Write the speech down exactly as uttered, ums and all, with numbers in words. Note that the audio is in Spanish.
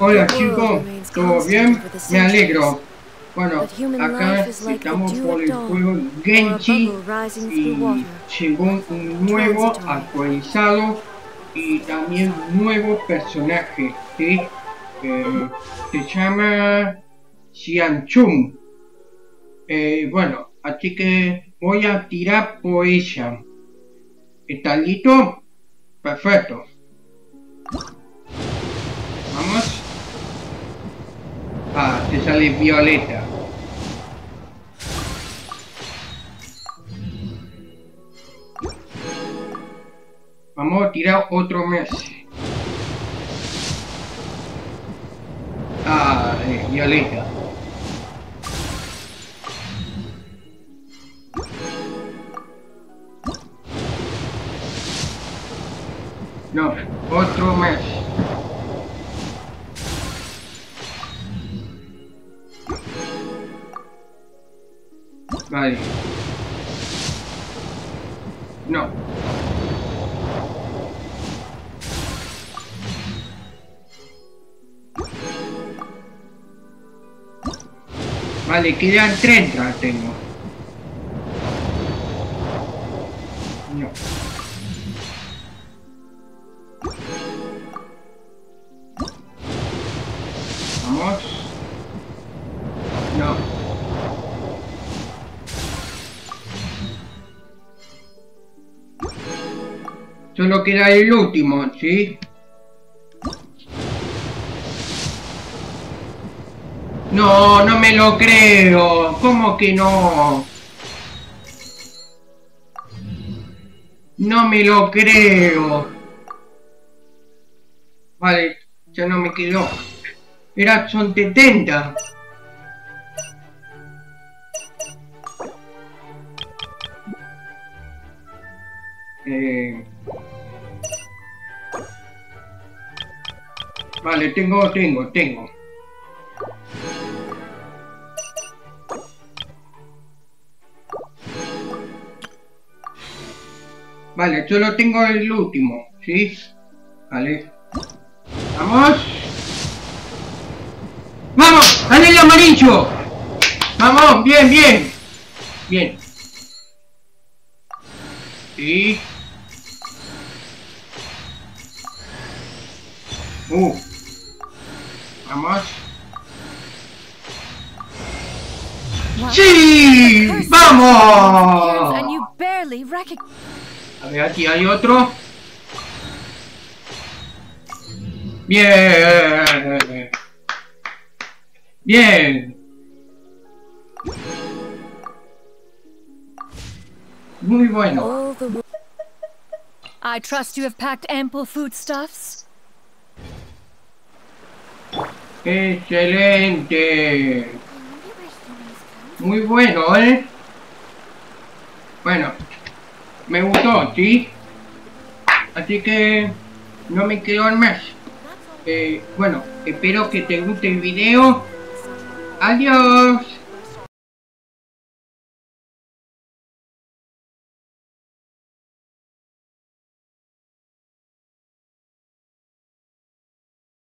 Hola chicos, ¿todo bien? Me alegro. Bueno, acá estamos por el juego Genchi y llegó un nuevo actualizado y también nuevo personaje, ¿sí? Eh, se llama Xianchun. Eh, bueno, así que voy a tirar por ella. ¿Está listo? Perfecto. Vamos. Ah, te sale violeta. Vamos a tirar otro mes. Ah, eh, violeta. No, otro mes. Vale. No. Vale, quedan treinta tengo. No. Vamos. No. Solo queda el último, ¿sí? No, no me lo creo. ¿Cómo que no? No me lo creo. Vale, ya no me quedó. Era, son setenta. Eh... Vale, tengo, tengo, tengo. Vale, solo tengo el último, ¿sí? Vale. ¡Vamos! ¡Vamos! ¡Dale el amarillo! ¡Vamos! ¡Bien, bien! Bien. Sí. Uh. Vamos. ¡Sí! ¡Vamos! A ver, aquí hay otro. Bien. Bien. Muy bueno. I trust you have packed ample foodstuffs. Excelente. Muy bueno, ¿eh? Bueno, me gustó, ¿sí? Así que no me quedo más. Eh, bueno, espero que te guste el video. Adiós.